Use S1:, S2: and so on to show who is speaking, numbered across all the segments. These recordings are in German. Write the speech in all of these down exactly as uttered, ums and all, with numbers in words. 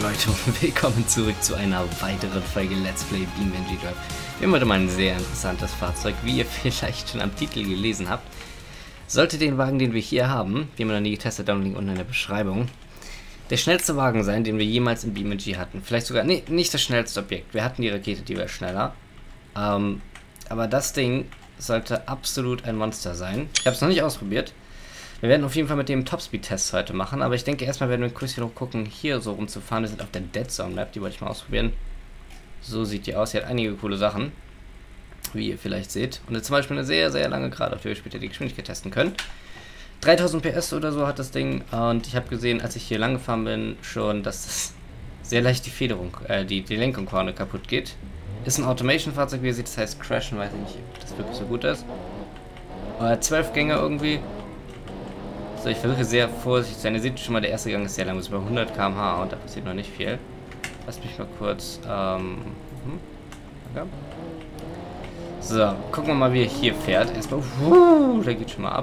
S1: Leute und willkommen zurück zu einer weiteren Folge Let's Play BeamNG Drive. Wir haben heute mal ein sehr interessantes Fahrzeug, wie ihr vielleicht schon am Titel gelesen habt. Sollte den Wagen, den wir hier haben, den wir noch nie getestet haben, Link unten in der Beschreibung, der schnellste Wagen sein, den wir jemals in BeamNG hatten. Vielleicht sogar, nee, nicht das schnellste Objekt. Wir hatten die Rakete, die wäre schneller. Ähm, aber das Ding sollte absolut ein Monster sein. Ich habe es noch nicht ausprobiert. Wir werden auf jeden Fall mit dem Topspeed-Test heute machen, aber ich denke erstmal werden wir kurz hier noch gucken, hier so rumzufahren. Wir sind auf der Dead Zone Map, die wollte ich mal ausprobieren. So sieht die aus, die hat einige coole Sachen, wie ihr vielleicht seht. Und jetzt zum Beispiel eine sehr, sehr lange Gerade, auf der wir später die Geschwindigkeit testen können. dreitausend P S oder so hat das Ding und ich habe gesehen, als ich hier lang gefahren bin, schon, dass das sehr leicht die Federung, äh, die, die Lenkung vorne kaputt geht. Ist ein Automation-Fahrzeug, wie ihr seht, das heißt Crashen, weiß ich nicht, ob das wirklich so gut ist. Aber zwölf Gänge irgendwie. So, ich versuche sehr vorsichtig zu sein. Ihr seht schon mal, der erste Gang ist sehr lang, bis bei hundert Kilometer pro Stunde und da passiert noch nicht viel. Lasst mich mal kurz, ähm, hm, okay. So, gucken wir mal, wie er hier fährt. Erstmal, uh, der geht schon mal ab.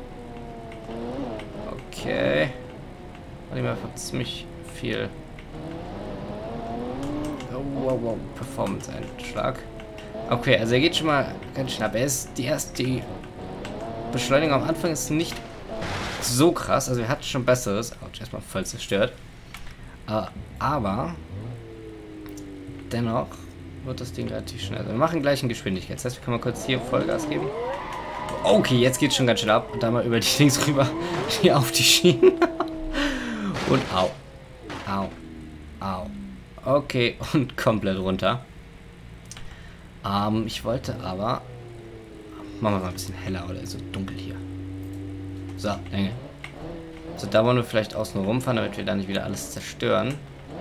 S1: Okay. Und ihm einfach ziemlich viel. Oh, wow, wow, Performance-Einschlag. Okay, also er geht schon mal ganz schön ab. Er ist die erste, die Beschleunigung am Anfang ist nicht so krass, also wir hatten schon besseres. Autsch, erstmal voll zerstört. Uh, aber dennoch wird das Ding relativ schnell. Also wir machen gleich eine Geschwindigkeit. Das heißt, wir können mal kurz hier Vollgas geben. Okay, jetzt geht es schon ganz schnell ab. Und da mal über die Dings rüber. Hier auf die Schienen. Und au. Au. Au. Okay, und komplett runter. Ähm, ich wollte aber. Machen wir mal ein bisschen heller oder so dunkel hier. So, Länge. So, da wollen wir vielleicht außen rumfahren, damit wir da nicht wieder alles zerstören.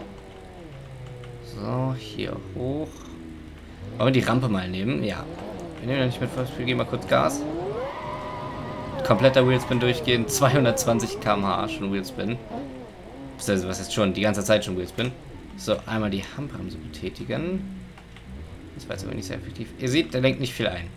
S1: So, hier hoch. Wollen wir die Rampe mal nehmen? Ja. Wir nehmen ja nicht mit Vollspeed, geben mal kurz Gas. Kompletter Wheelspin durchgehen. zweihundertzwanzig Kilometer pro Stunde schon Wheelspin. Also, was ist schon? Die ganze Zeit schon Wheelspin. So, einmal die Handbremse betätigen. Das war jetzt aber nicht sehr effektiv. Ihr seht, der lenkt nicht viel ein.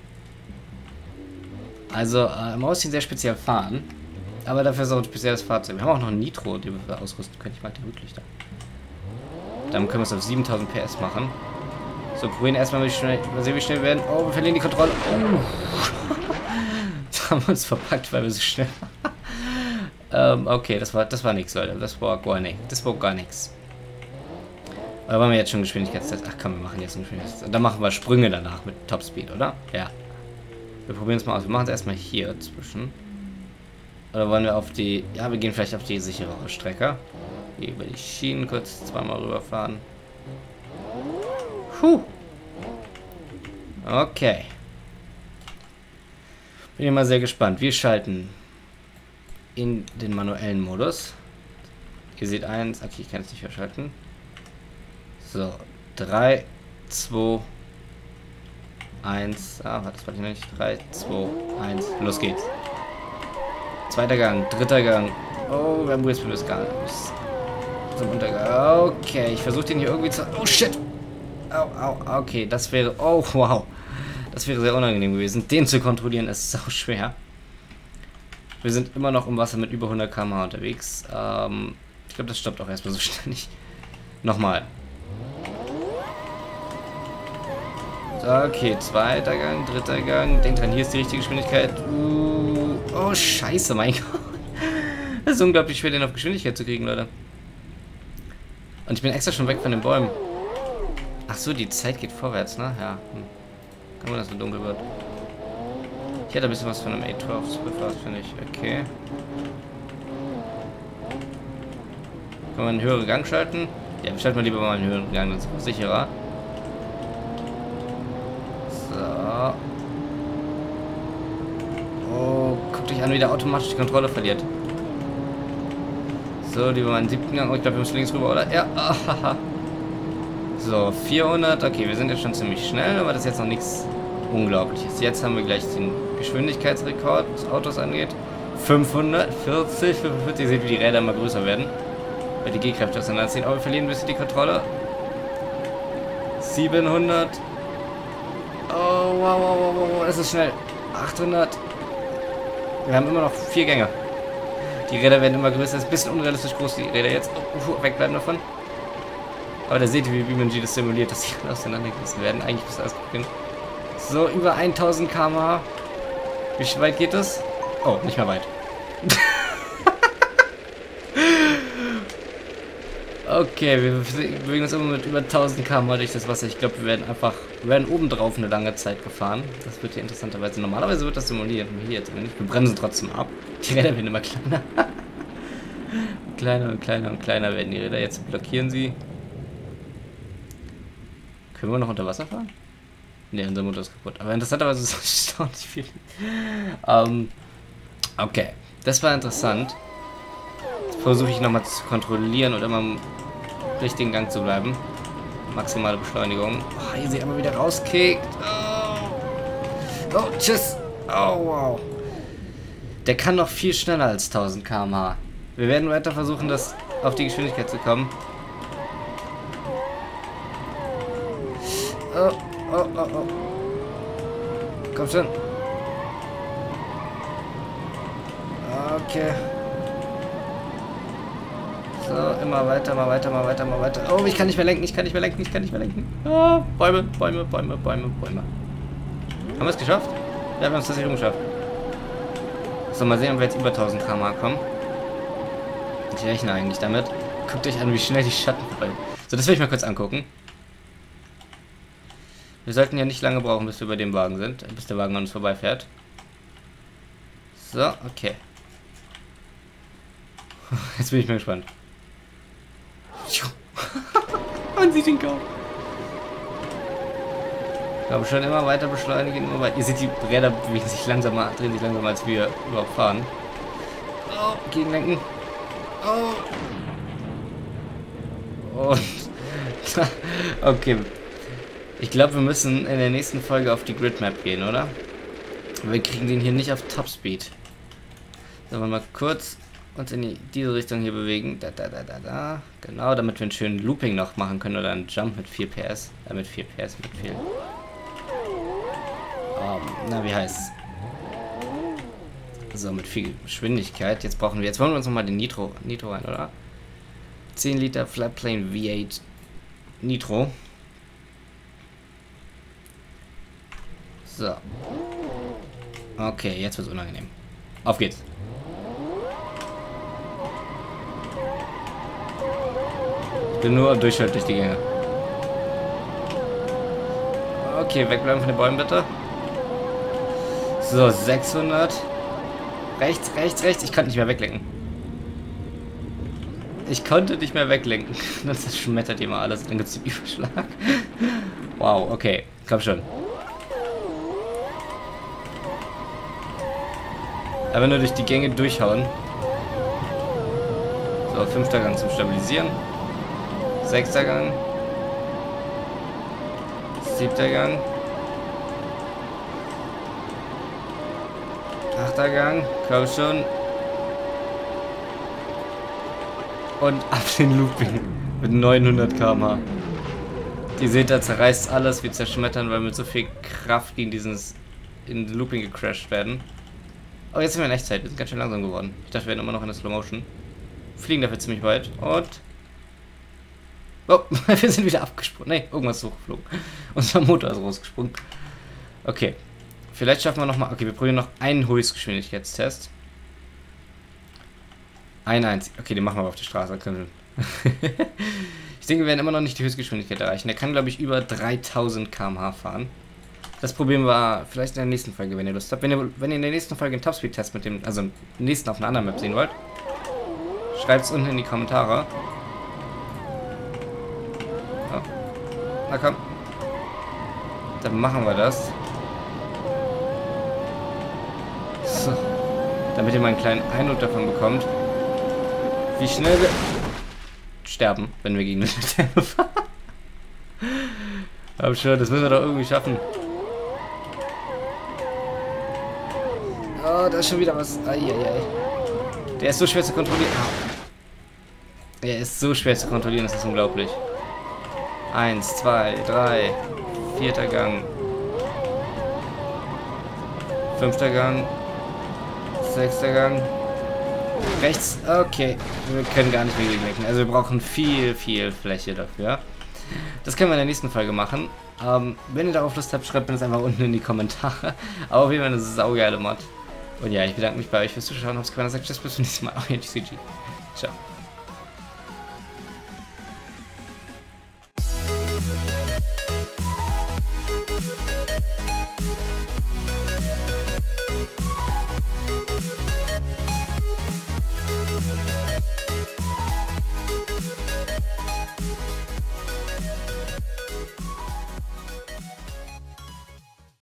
S1: Also, äh, man muss ihn sehr speziell fahren. Aber dafür ist auch ein spezielles Fahrzeug. Wir haben auch noch ein Nitro, den wir ausrüsten können. Ich mag die Rücklichter. Dann können wir es auf siebentausend P S machen. So, probieren erstmal, wie schnell, mal sehen, wie schnell wir werden. Oh, wir verlieren die Kontrolle. Oh. Jetzt haben wir uns verpackt, weil wir so schnell ähm, okay, das war, das war nichts, Leute. Das war gar nichts. Das war gar nichts. Aber wollen wir jetzt schon Geschwindigkeitstest? Ach komm, wir machen jetzt einen Geschwindigkeitstest. Und dann machen wir Sprünge danach mit Topspeed, oder? Ja. Wir probieren es mal aus. Wir machen es erstmal hier zwischen. Oder wollen wir auf die... Ja, wir gehen vielleicht auf die sicherere Strecke. Hier über die Schienen kurz zweimal rüberfahren. Puh. Okay. Bin ich mal sehr gespannt. Wir schalten in den manuellen Modus. Ihr seht eins. Okay, ich kann es nicht verschalten. So. drei, zwei, eins. Ah, das war ich noch nicht. drei, zwei, eins. Los geht's. Zweiter Gang, dritter Gang. Oh, wir haben Wheelspin bis gar nicht. Zum Untergang. Okay, ich versuche den hier irgendwie zu... Oh, shit. Au, au, okay, das wäre... Oh, wow. Das wäre sehr unangenehm gewesen. Den zu kontrollieren ist sau schwer. Wir sind immer noch im Wasser mit über hundert Kilometer pro Stunde unterwegs. Ähm, ich glaube, das stoppt auch erstmal so schnell nicht. Nochmal. Okay, zweiter Gang, dritter Gang. Denkt dran, hier ist die richtige Geschwindigkeit. Uh, oh, scheiße, mein Gott. Das ist unglaublich schwer, den auf Geschwindigkeit zu kriegen, Leute. Und ich bin extra schon weg von den Bäumen. Ach so, die Zeit geht vorwärts, ne? Ja. Hm. Kann man, dass es so dunkel wird. Ich hätte ein bisschen was von einem A zwölf Swift, finde ich. Okay. Können wir einen höheren Gang schalten? Ja, wir schalten mal lieber mal einen höheren Gang, das ist sicherer. So. Oh, guckt euch an, wie der automatisch die Kontrolle verliert. So, lieber mal einen siebten Gang. Oh, ich glaube, wir müssen links rüber, oder? Ja. Ahaha. So, vierhundert. Okay, wir sind jetzt schon ziemlich schnell, aber das ist jetzt noch nichts Unglaubliches. Jetzt haben wir gleich den Geschwindigkeitsrekord, was Autos angeht. fünfhundertvierzig, fünfundvierzig. Ihr seht, wie die Räder immer größer werden. Weil die G-Kräfte auseinanderziehen. Aber wir verlieren ein bisschen die Kontrolle. siebenhundert. Oh, wow, wow, wow, wow, das ist schnell. achthundert. Wir haben immer noch vier Gänge. Die Räder werden immer größer. Das ist ein bisschen unrealistisch groß, die Räder jetzt. Oh, wegbleiben davon. Aber da seht ihr, wie BeamNG das simuliert, dass sie alle auseinandergerissen werden. Eigentlich muss alles beginnen. So, über tausend Kilometer pro Stunde. Wie weit geht das? Oh, nicht mehr weit. Okay, wir bewegen uns immer mit über tausend Kilometer pro Stunde durch das Wasser. Ich glaube, wir werden einfach, wir werden obendrauf eine lange Zeit gefahren. Das wird hier interessanterweise. Normalerweise wird das simuliert. Hier jetzt aber nicht. Wir bremsen trotzdem ab. Die Räder werden immer kleiner. Kleiner und kleiner und kleiner werden die Räder. Jetzt blockieren sie. Können wir noch unter Wasser fahren? Ne, unser Motor ist kaputt. Aber interessanterweise ist es erstaunlich viel. Ähm, okay, das war interessant. Jetzt versuche ich nochmal zu kontrollieren und immer im richtigen Gang zu bleiben. Maximale Beschleunigung. Oh, ihr seht aber wieder rauskickt. Oh. Oh, tschüss. Oh, wow. Der kann noch viel schneller als tausend Kilometer pro Stunde. Wir werden weiter versuchen, das auf die Geschwindigkeit zu kommen. Oh, oh, oh, oh. Komm schon. Okay. So, immer weiter, mal weiter, mal weiter, mal weiter. Oh, ich kann nicht mehr lenken, ich kann nicht mehr lenken, ich kann nicht mehr lenken. Oh, Bäume, Bäume, Bäume, Bäume, Bäume. Haben wir es geschafft? Ja, wir haben es tatsächlich geschafft. So, mal sehen, ob wir jetzt über tausend Kilometer pro Stunde kommen. Ich rechne eigentlich damit. Guckt euch an, wie schnell die Schatten fallen. So, das will ich mal kurz angucken. Wir sollten ja nicht lange brauchen, bis wir bei dem Wagen sind. Bis der Wagen an uns vorbeifährt. So, okay. Jetzt bin ich mal gespannt. Man sieht ihn kaum. Ich glaube schon immer weiter beschleunigen. Immer weiter. Ihr seht, die Räder bewegen sich langsamer, drehen sich langsamer, als wir überhaupt fahren. Oh, gegenlenken. Oh. Und. Okay. Ich glaube, wir müssen in der nächsten Folge auf die Grid-Map gehen, oder? Wir kriegen den hier nicht auf Topspeed. Sollen wir mal kurz uns in die, diese Richtung hier bewegen. Da, da, da, da, da. Genau, damit wir einen schönen Looping noch machen können oder einen Jump mit vier P S. Äh, mit vier P S, mit viel. Um, na, wie heißt's? So, mit viel Geschwindigkeit. Jetzt brauchen wir, jetzt wollen wir uns nochmal den Nitro, Nitro rein, oder? zehn Liter Flatplane V acht Nitro. So. Okay, jetzt wird's unangenehm. Auf geht's. Ich bin nur durchschalt durch die Gänge. Okay, wegbleiben von den Bäumen bitte. So, sechshundert. Rechts, rechts, rechts. Ich konnte nicht mehr weglenken. Ich konnte nicht mehr weglenken. Das schmettert hier mal alles. Dann gibt es den Überschlag. Wow, okay. Komm schon. Aber nur durch die Gänge durchhauen. So, fünfter Gang zum Stabilisieren. Sechster Gang. Siebter Gang. Achter Gang. Komm schon. Und ab den Looping. Mit neunhundert Kilometer pro Stunde. Ihr seht, da zerreißt alles. Wir zerschmettern, weil wir mit so viel Kraft gegen dieses in den Looping gecrashed werden. Oh, jetzt sind wir in Echtzeit. Wir sind ganz schön langsam geworden. Ich dachte, wir wären immer noch in der Slow Motion. Fliegen dafür ziemlich weit. Und... Oh, wir sind wieder abgesprungen. Ne, irgendwas ist hochgeflogen. Unser Motor ist rausgesprungen. Okay. Vielleicht schaffen wir nochmal... Okay, wir probieren noch einen Höchstgeschwindigkeitstest. Ein einzig. Okay, den machen wir auf der Straße. Ich denke, wir werden immer noch nicht die Höchstgeschwindigkeit erreichen. Der kann, glaube ich, über dreitausend Kilometer pro Stunde fahren. Das probieren wir vielleicht in der nächsten Folge, wenn ihr Lust habt. Wenn ihr, wenn ihr in der nächsten Folge einen Topspeed-Test mit dem, also im nächsten auf einer anderen Map sehen wollt, schreibt es unten in die Kommentare. Oh. Na komm. Dann machen wir das. So. Damit ihr mal einen kleinen Eindruck davon bekommt, wie schnell wir sterben, wenn wir gegen eine Laterne fahren. Aber schon, das müssen wir doch irgendwie schaffen. Oh, da ist schon wieder was. Eieiei. Der ist so schwer zu kontrollieren. Er ist so schwer zu kontrollieren, das ist unglaublich. Eins, zwei, drei. Vierter Gang. Fünfter Gang. Sechster Gang. Rechts. Okay. Wir können gar nicht mehr gegenlenken. Also wir brauchen viel, viel Fläche dafür. Das können wir in der nächsten Folge machen. Ähm, wenn ihr darauf Lust habt, schreibt mir das einfach unten in die Kommentare. Aber auf jeden Fall eine saugeile Mod. Und ja, ich bedanke mich bei euch fürs Zuschauen. Hab's gefallen, sagt tschüss, bis zum nächsten Mal. Euer G C G. Ciao.